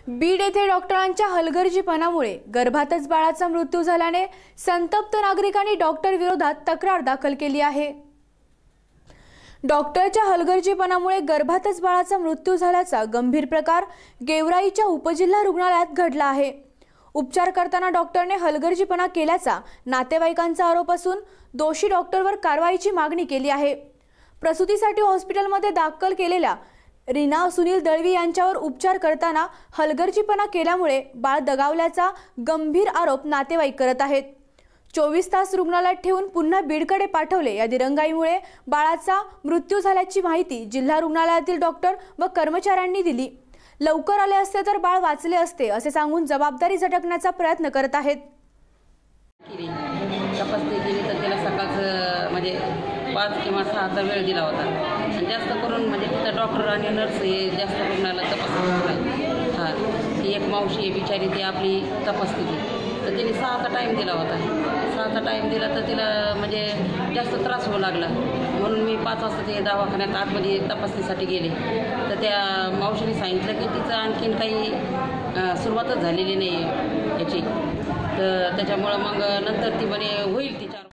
बीड येथे डॉक्टरांच्या हलगर्जीपणामुळे गर्भातच बाळाचा मृत्यू झाल्याने संतप्त नागरिकांनी डॉक्टर विरोधात तक्रार दाखल केली आहे। डॉक्टरच्या हलगर्जीपणामुळे गर्भातच बाळाचा मृत्यू झाल्याचा गंभीर प्रकार गेवराईच्या उपजिल्हा रुग्णालयात घडला आहे। उपचार करताना डॉक्टरने हलगर्जीपणा केल्याचा नातेवाईकांचा आरोप असून दोषी डॉक्टरवर कारवाईची मागणी केली आहे। प्रसूतीसाठी हॉस्पिटलमध्ये दाखल केलेल्या रीना सुनील दळवी यांच्यावर उपचार करताना हलगर्जीपणा केल्यामुळे बाळ दगावल्याचा गंभीर आरोप नातेवाईक करत आहेत। 24 तास रुग्णालयात ठेवून पुन्हा बीडकडे पाठवले। या दिरंगाईमुळे बाळाचा मृत्यू झाल्याची माहिती जिल्हा रुग्णालयातील डॉक्टर व कर्मचाऱ्यांनी दिली। लवकर आले असते तर बाळ वाचले असते असे सांगून जबाबदारी झटकण्याचा प्रयत्न करत आहेत। तपासणी केली तर त्याला सकाळचं म्हणजे 5 किंवा 6चा वेळ दिला होता आणि जास्त करून म्हणजे तिथं डॉक्टर आणि नर्स हे जास्त रुग्णाला तपासत नाही। ती एक मावशी आहे बिचारी, ती आपली तपासते ती, तर तिने 6चा टाईम दिला होता। 6चा टाईम दिला तर तिला म्हणजे जास्त त्रास होऊ लागला, म्हणून मी 5 वाजता ते दवाखान्यात आतमध्ये तपासणीसाठी गेले। तर त्या मावशीने सांगितलं की तिचं आणखीन काही सुरुवातच झालेली नाही याची, तर त्याच्यामुळं मग नंतर ती म्हणे होईल तिच्या